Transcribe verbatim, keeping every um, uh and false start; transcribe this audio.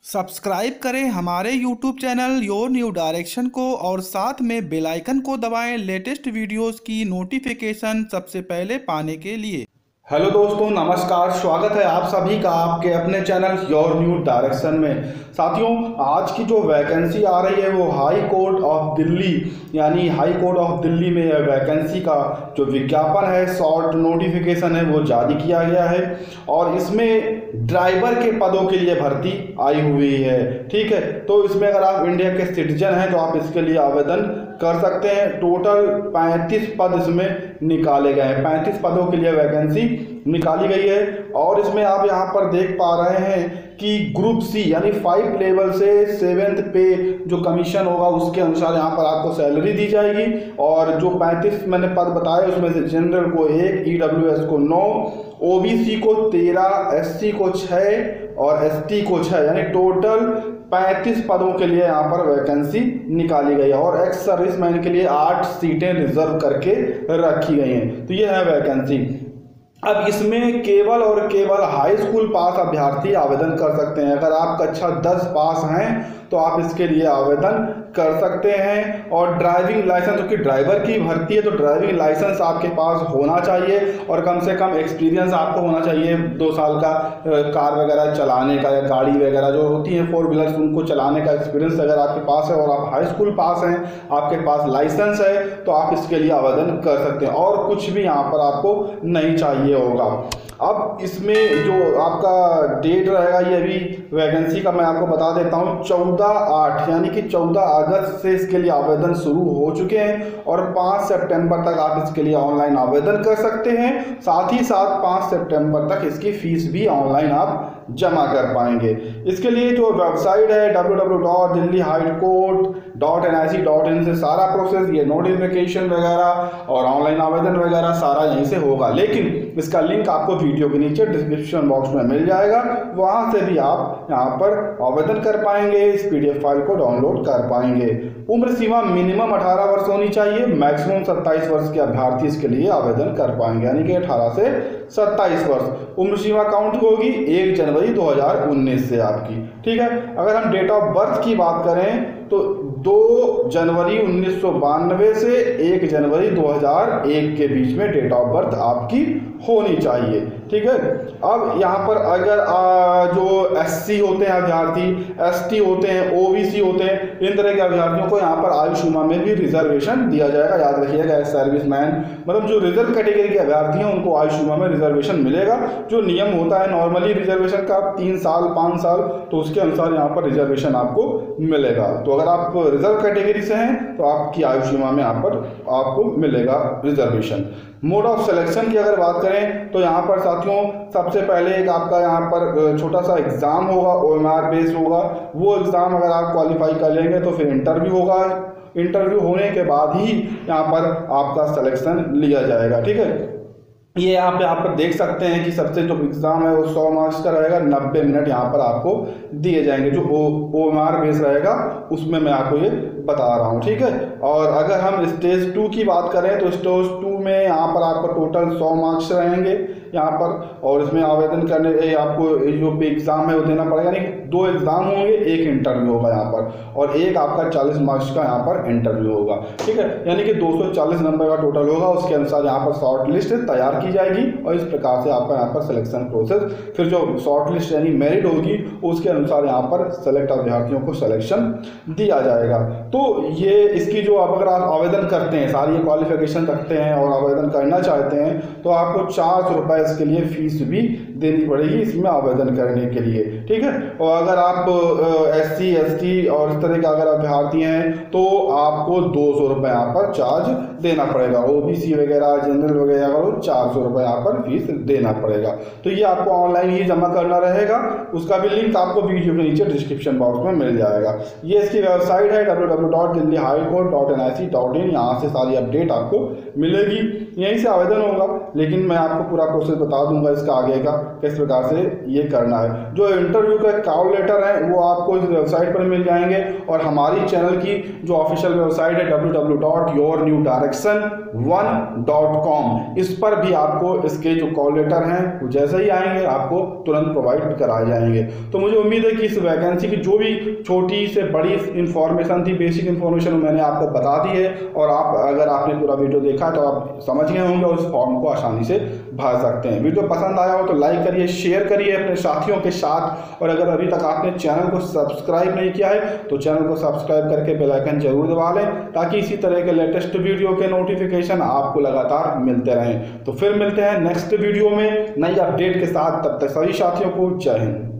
Subscribe करें हमारे YouTube channel your new direction को और साथ में बेल आइकन को दबाएं लेटेस्ट वीडियोस की नोटिफिकेशन सबसे पहले पाने के लिए। हेलो दोस्तों, नमस्कार। स्वागत है आप सभी का आपके अपने चैनल योर न्यू डायरेक्शन में। साथियों, आज की जो वैकेंसी आ रही है वो हाई कोर्ट ऑफ दिल्ली यानी हाई कोर्ट ऑफ दिल्ली में यह वैकेंसी का जो विज्ञापन है, शॉर्ट नोटिफिकेशन है, वो जारी किया गया है और इसमें ड्राइवर के पदों के लिए भर्ती आई हुई है। ठीक है, तो इसमें अगर आप इंडिया के सिटीजन हैं तो आप इसके लिए आवेदन कर सकते हैं। टोटल पैंतीस पद इसमें निकाले गए हैं, पैंतीस पदों के लिए वैकेंसी निकाली गई है और इसमें आप यहाँ पर देख पा रहे हैं कि ग्रुप सी यानी फाइव लेवल से सेवेंथ पे जो कमीशन होगा उसके अनुसार यहाँ पर आपको सैलरी दी जाएगी। और जो पैंतीस मैंने पद बताए उसमें से जनरल को एक, ईडब्ल्यूएस को नौ, ओबीसी को तेरह, एससी को छः और एसटी को छः, यानी टोटल पैंतीस पदों के लिए यहाँ पर वैकेंसी निकाली गई है और एक्स सर्विसमैन के लिए आठ सीटें रिजर्व करके रखी गई हैं। तो ये है वैकेंसी। अब इसमें केवल और केवल हाई स्कूल पास अभ्यर्थी आवेदन कर सकते हैं। अगर आप कक्षा दस पास हैं तो आप इसके लिए आवेदन कर सकते हैं। और ड्राइविंग लाइसेंस, क्योंकि ड्राइवर की भर्ती है तो ड्राइविंग लाइसेंस आपके पास होना चाहिए और कम से कम एक्सपीरियंस आपको होना चाहिए, दो साल का कार वगैरह चलाने का या गाड़ी वगैरह जो होती है फोर व्हीलर्स उनको चलाने का एक्सपीरियंस अगर आपके पास है और आप हाई स्कूल पास हैं, आपके पास लाइसेंस है, तो आप इसके लिए आवेदन कर सकते हैं और कुछ भी यहाँ पर आपको नहीं चाहिए होगा। अब इसमें जो आपका डेट रहेगा ये अभी वैकेंसी का मैं आपको बता देता हूँ, चौदह आठ यानी कि चौदह अगस्त से इसके लिए आवेदन शुरू हो चुके हैं और पाँच सितंबर तक आप इसके लिए ऑनलाइन आवेदन कर सकते हैं। साथ ही साथ पाँच सितंबर तक इसकी फीस भी ऑनलाइन आप जमा कर पाएंगे। इसके लिए जो वेबसाइट है W W W dot Delhi high court dot N I C dot in से सारा प्रोसेस, ये नोटिफिकेशन वगैरह और ऑनलाइन आवेदन वगैरह सारा यहीं से होगा। लेकिन इसका लिंक आपको वीडियो के नीचे डिस्क्रिप्शन बॉक्स में मिल जाएगा, वहां से भी आप यहाँ पर आवेदन कर पाएंगे, इस पीडीएफ फाइल को डाउनलोड कर पाएंगे। उम्र सीमा मिनिमम अठारह वर्ष होनी चाहिए, मैक्सिमम सत्ताईस वर्ष के अभ्यर्थी इसके लिए आवेदन कर पाएंगे, यानी कि अठारह से सत्ताईस वर्ष। उम्र सीमा काउंट होगी एक जनवरी दो हजार उन्नीस से आपकी। ठीक है, अगर हम डेट ऑफ बर्थ की बात करें तो दो जनवरी उन्नीस सौ बानवे से एक जनवरी दो हजार एक के बीच में डेट ऑफ बर्थ आपकी होनी चाहिए। ठीक है, अब यहाँ पर अगर आ, जो एससी होते हैं अभ्यर्थी, एसटी होते हैं, ओबीसी होते हैं, इन तरह के अभ्यर्थियों को यहाँ पर आयु सीमा में भी रिजर्वेशन दिया जाएगा। याद रखिएगा, सर्विसमैन मतलब जो रिजर्व कैटेगरी के अभ्यर्थी हैं उनको आयु सीमा में रिजर्वेशन मिलेगा। जो नियम होता है नॉर्मली रिजर्वेशन का तीन साल पाँच साल, तो उसके अनुसार यहाँ पर रिजर्वेशन आपको मिलेगा। तो अगर आप रिजर्व कैटेगरी से हैं तो आपकी आयु सीमा में यहाँ पर आपको मिलेगा रिजर्वेशन। मोड ऑफ सिलेक्शन की अगर बात करें तो यहाँ पर साथियों सबसे पहले एक आपका यहाँ पर छोटा सा एग्जाम होगा, ओ एम आर बेस्ड होगा। वो एग्जाम अगर आप क्वालिफाई कर लेंगे तो फिर इंटरव्यू होगा। इंटरव्यू होने के बाद ही यहाँ पर आपका सिलेक्शन लिया जाएगा। ठीक है, ये आप यहाँ पर देख सकते हैं कि सबसे जो एग्ज़ाम है वो सौ मार्क्स का रहेगा, नब्बे मिनट यहाँ पर आपको दिए जाएंगे। जो ओ एम आर बेस रहेगा उसमें मैं आपको ये बता रहा हूँ। ठीक है, और अगर हम स्टेज टू की बात करें तो स्टेज टू में यहाँ पर आपको टोटल सौ मार्क्स रहेंगे यहाँ पर, और इसमें आवेदन करने आपको जो भी एग्ज़ाम है वो देना पड़ेगा। यानी दो एग्ज़ाम होंगे, एक इंटरव्यू होगा यहाँ पर और एक आपका चालीस मार्क्स का यहाँ पर इंटरव्यू होगा। ठीक है, यानी कि दो सौ चालीस नंबर का टोटल होगा। उसके अनुसार यहाँ पर शॉर्ट लिस्ट तैयार की जाएगी और इस प्रकार से आपका यहाँ पर सिलेक्शन प्रोसेस, फिर जो शॉर्ट लिस्ट यानी मेरिट होगी उसके अनुसार यहाँ पर सेलेक्ट अभ्यर्थियों को सिलेक्शन दिया जाएगा। तो ये इसकी जो आप अगर आप आवेदन करते हैं, सारी क्वालिफिकेशन रखते हैं और आवेदन करना चाहते हैं तो आपको चार सौ रुपये इसके लिए फीस भी देनी पड़ेगी इसमें आवेदन करने के लिए। ठीक है, और अगर आप एस सी एस टी और इस तरह के अगर अभ्यर्थी हैं तो आपको दो सौ रुपये यहाँ पर चार्ज देना पड़ेगा। ओबीसी वगैरह जनरल वगैरह का चार सौ रुपये यहाँ पर फीस देना पड़ेगा। तो ये आपको ऑनलाइन ही जमा करना रहेगा, उसका भी लिंक आपको वीडियो के नीचे डिस्क्रिप्शन बॉक्स में मिल जाएगा। ये इसकी वेबसाइट है W W W dot Delhi high court dot N I C dot in, यहाँ से सारी अपडेट आपको मिलेगी, यहीं से आवेदन होगा। लेकिन मैं आपको पूरा प्रोसेस बता दूंगा इसका आगे का। किस प्रकार से ये करना है। जो इंटरव्यू का कॉल लेटर है वो आपको इस वेबसाइट पर मिल जाएंगे और हमारी चैनल की जो ऑफिशियल वेबसाइट है W W W dot your new direction one dot com, इस पर भी आपको इसके जो कॉल लेटर हैं वो जैसे ही आएंगे आपको तुरंत प्रोवाइड कराए जाएंगे। तो मुझे उम्मीद है कि इस वैकेंसी की जो भी छोटी से बड़ी इंफॉर्मेशन थी, बेसिक इंफॉर्मेशन मैंने आपको बता दी है और आप अगर आपने पूरा वीडियो देखा तो आप समझ गए होंगे और उस फॉर्म को आसानी से भर सकते हैं। वीडियो पसंद आया हो तो लाइक करिए, शेयर करिए अपने साथियों के साथ और अगर अभी तक आपने चैनल को सब्सक्राइब नहीं किया है तो चैनल को सब्सक्राइब करके बेल आइकन जरूर दबा लें ताकि इसी तरह के लेटेस्ट वीडियो के नोटिफिकेशन आपको लगातार मिलते रहें। तो फिर मिलते हैं नेक्स्ट वीडियो में नई अपडेट के साथ, तब तक सभी साथियों को जय हिंद।